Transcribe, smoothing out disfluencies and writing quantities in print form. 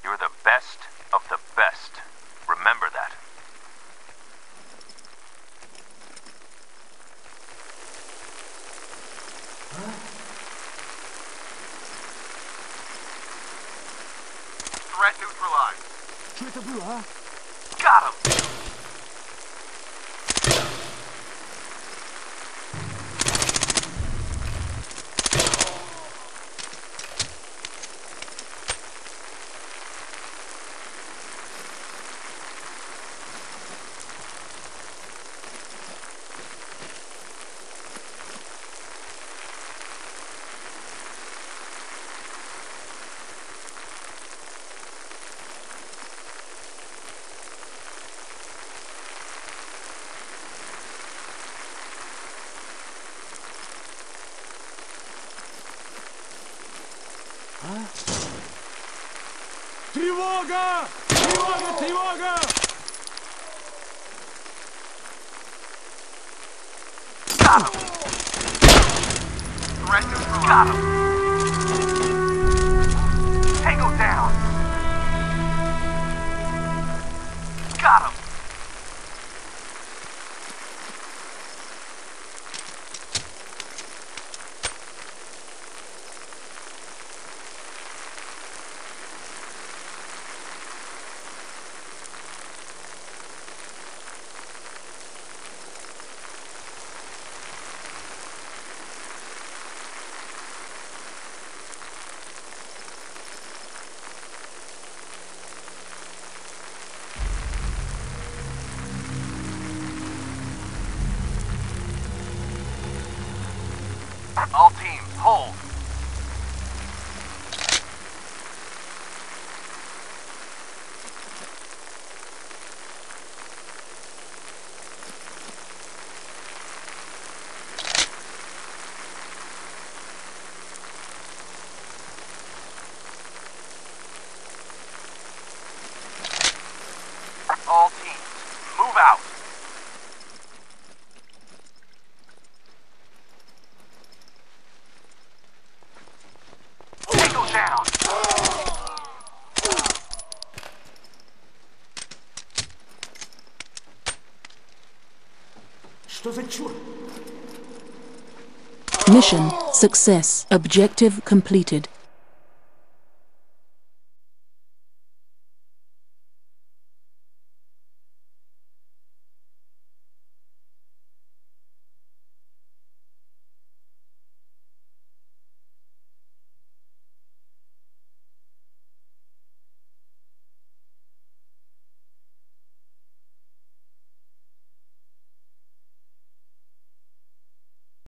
You're the best of the best. Remember that. Threat neutralized. Got him! Тревога! Тревога! Тревога! Got him! Threat neutralized. Got him! Tango down! Got him! All teams, hold! All teams, move out! Tango down! Что за чёрт? Mission success. Objective completed.